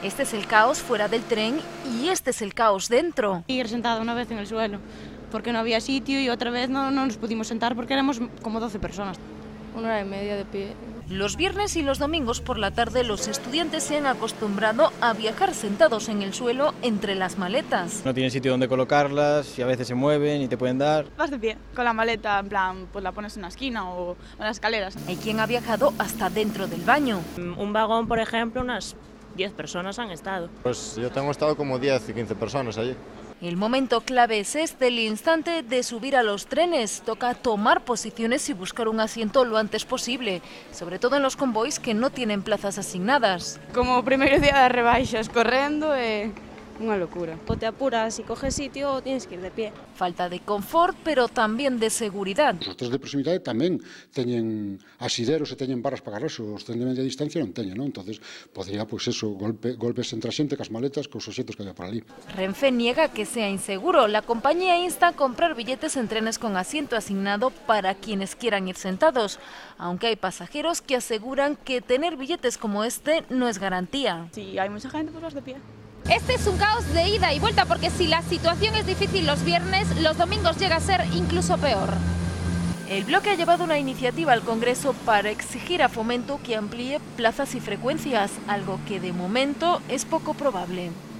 Este es el caos fuera del tren y este es el caos dentro. Ir sentada una vez en el suelo, porque no había sitio, y otra vez no nos pudimos sentar porque éramos como 12 personas. 1 hora y media de pie. Los viernes y los domingos por la tarde los estudiantes se han acostumbrado a viajar sentados en el suelo entre las maletas. No tienen sitio donde colocarlas y a veces se mueven y te pueden dar. Vas de pie, con la maleta, en plan, pues la pones en una esquina o en las escaleras. Hay quien ha viajado hasta dentro del baño. Un vagón, por ejemplo, unas 10 personas han estado. Pues yo tengo estado como 10 y 15 personas allí. El momento clave es este, el instante de subir a los trenes. Toca tomar posiciones y buscar un asiento lo antes posible, sobre todo en los convoys que no tienen plazas asignadas. Como primer día de rebaixas, correndo unha locura. O te apuras y coges sitio o tienes que ir de pie. Falta de confort, pero también de seguridad. Os hoteles de proximidade tamén teñen asideros e teñen barras para agarrarse, os hoteles de media distancia non teñen, non? Entonces, podría, pois eso, golpes entre a xente, cas maletas, cos asientos que había por ali. Renfe niega que sea inseguro. La compañía insta a comprar billetes en trenes con asiento asignado para quienes quieran ir sentados, aunque hay pasajeros que aseguran que tener billetes como este no es garantía. Si hay mucha gente, pues vas de pie. Este es un caos de ida y vuelta porque si la situación es difícil los viernes, los domingos llega a ser incluso peor. El bloque ha llevado una iniciativa al Congreso para exigir a Fomento que amplíe plazas y frecuencias, algo que de momento es poco probable.